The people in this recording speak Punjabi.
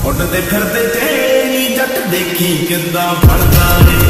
उड़ते फिरते तेरी जट देखी किदा फड़दा रे।